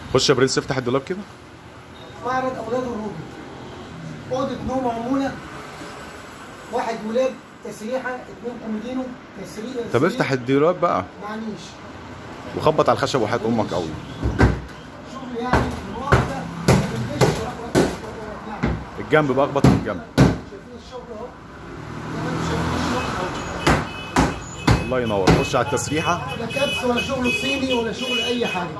خش يا برنس افتح الدولاب كده. معرض اولاد الروبي، اوضه نوم عموله، واحد دولاب تسريحه، 2 كومودينو تسريحه. طب افتح الدولاب بقى معنيش وخبط على الخشب وحياة امك قوي. شغل يعني المؤاخذه ما بنجيش الجنب بقى، اخبط من الجنب. شايفين الشغل اهو، شايفين الشغل اهو. الله ينور. خش على التسريحه. لا كبس ولا شغل صيني ولا شغل اي حاجه.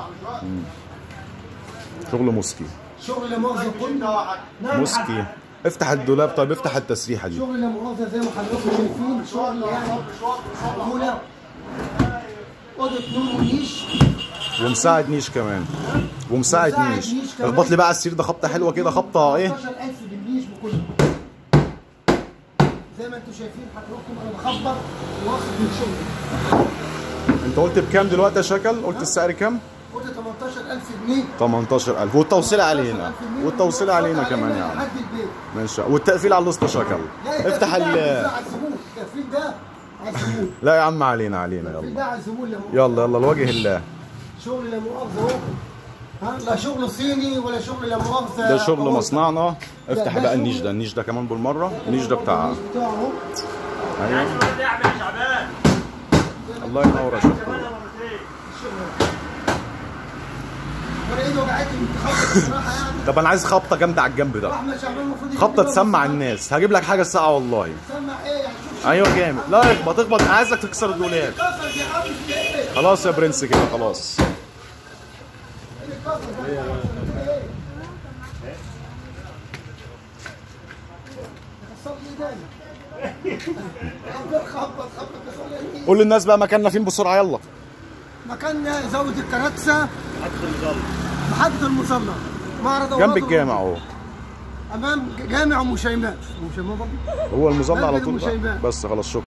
شغل موسكي. شغل لا مؤاخذه كله موسكي. افتح الدولاب. طيب افتح التسريحه دي. شغل لا مؤاخذه زي ما حضراتكم شايفين، شغل يعني معموله اوضه نوم ونيش ومساعد نيش كمان. ومساعد نيش. اخبط لي بقى على السرير ده خبطه حلوه كده، خبطه ايه؟ 15000 بالنيش بكله. زي ما انتم شايفين حضراتكم انا بخبط واخد من شغلي. انت قلت بكام دلوقتي يا شكل؟ قلت السعر كام؟ قلت 18000 جنيه. 18000 والتوصيل علينا. والتوصيل علينا كمان يعني. لحد البيت. ماشي. والتقفيل على الوسط شكل. افتح التقفيل ده على الزبون، التقفيل ده على الزبون. لا يا عم علينا التقفيل يلا. ده على الزبون. يلا لوجه الله. شغل لا مؤاخذه اهو. لا شغل صيني ولا شغل لا مؤاخذه. ده شغل مصنعنا. افتح بقى النيش ده. النيش ده كمان بالمره. النيش ده بتاع. النيش بتاعه اهو. ايوه. الله ينور يا شكل. وانا ايدي وجعتني من التخبط بصراحه يعني. طب انا عايز خبطه جامده على الجنب ده. احمد شعبان المفروض يجيب خبطه لي تسمع بقى الناس. هجيب لك حاجه الساعه والله. تسمع ايه يعني؟ شوف ايوه جامد. لا اخبط اخبط. انا عايزك تكسر الدولاب. كسر يا عم في ايه؟ خلاص يا برنس كده خلاص. قول للناس بقى مكاننا فين بسرعه يلا. مكاننا زاوية الكراتسة، محطة المصلى، معرض أولاد جنب الجامع اهو. أمام جامع أم شيماء. أم شيماء برضه؟ هو المظله على مسجد طول أم بقى. شيماء. بس خلاص شكرا.